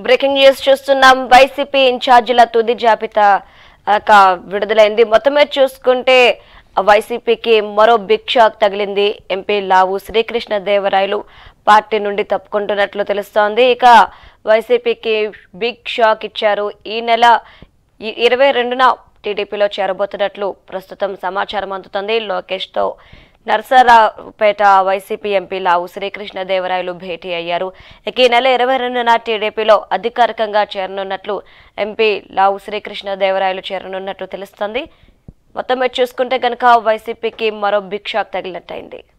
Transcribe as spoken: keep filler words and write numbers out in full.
Breaking news చూస్తున్నాం. వైసీపీ ఇన్ఛార్జీల తుది జాబితా విడుదలైంది. మొత్తమే చూసుకుంటే వైసీపీకి మరో బిగ్ షాక్ తగిలింది. ఎంపీ లావు శ్రీకృష్ణ దేవరాయలు పార్టీ నుండి తప్పుకుంటున్నట్లు తెలుస్తోంది. ఇక వైసీపీకి బిగ్ షాక్ ఇచ్చారు. ఈ నెల ఇరవై రెండున టీడీపీలో చేరబోతున్నట్లు ప్రస్తుతం సమాచారం అందుతుంది. లోకేష్ తో నర్సరావుపేట వైసీపీ ఎంపీ లావు శ్రీకృష్ణ దేవరాయలు భేటీ అయ్యారు. ఇక ఈ నెల ఇరవై రెండున టీడీపీలో అధికారికంగా చేరనున్నట్లు ఎంపీ లావు శ్రీకృష్ణ దేవరాయలు చేరనున్నట్లు తెలుస్తోంది. మొత్తం చూసుకుంటే కనుక వైసీపీకి మరో బిగ్ షాక్ తగిలినట్టయింది.